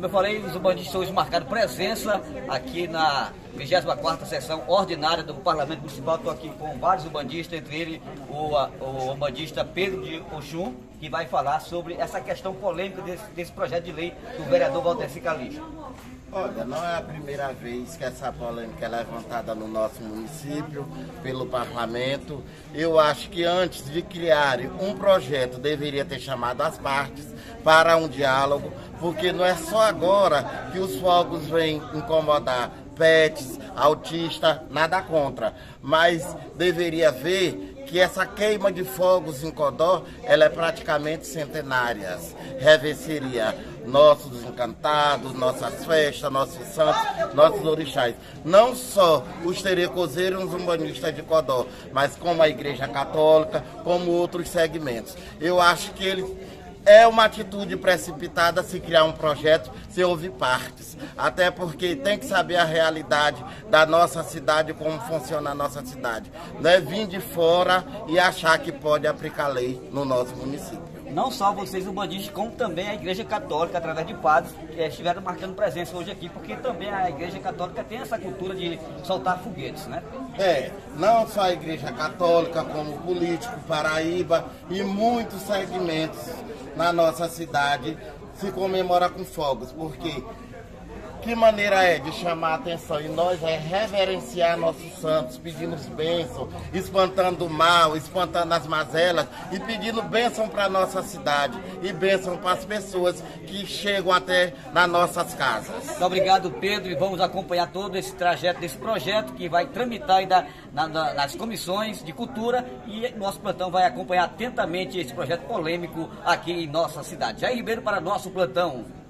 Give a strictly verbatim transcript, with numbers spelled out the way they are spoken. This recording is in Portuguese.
Como eu falei, os umbandistas hoje marcaram presença aqui na vigésima quarta sessão ordinária do Parlamento Municipal. Estou aqui com vários umbandistas, entre eles o, o umbandista Pedro de Oxum, que vai falar sobre essa questão polêmica desse, desse projeto de lei do vereador Valdeci Calixto. Olha, não é a primeira vez que essa polêmica é levantada no nosso município, pelo parlamento. Eu acho que antes de criar um projeto, deveria ter chamado as partes para um diálogo, porque não é só agora que os fogos vêm incomodar pets, autistas, nada contra, mas deveria ver que essa queima de fogos em Codó, ela é praticamente centenária, reverseria nossos encantados, nossas festas, nossos santos, nossos orixás. Não só os terecozeiros, os umbandistas de Codó, mas como a Igreja Católica, como outros segmentos. Eu acho que ele é uma atitude precipitada se criar um projeto sem ouvir partes. Até porque tem que saber a realidade da nossa cidade, como funciona a nossa cidade. Não é vir de fora e achar que pode aplicar lei no nosso município. Não só vocês umbandistas, como também a Igreja Católica, através de padres, que estiveram marcando presença hoje aqui, porque também a Igreja Católica tem essa cultura de soltar foguetes, né? É, não só a Igreja Católica, como o político, Paraíba e muitos segmentos na nossa cidade se comemora com fogos, porque que maneira é de chamar a atenção? E nós é reverenciar nossos santos, pedindo bênção, espantando o mal, espantando as mazelas e pedindo bênção para a nossa cidade e bênção para as pessoas que chegam até nas nossas casas. Muito obrigado, Pedro, e vamos acompanhar todo esse trajeto desse projeto que vai tramitar ainda na, na, nas comissões de cultura, e nosso plantão vai acompanhar atentamente esse projeto polêmico aqui em nossa cidade. Jair Ribeiro para nosso plantão.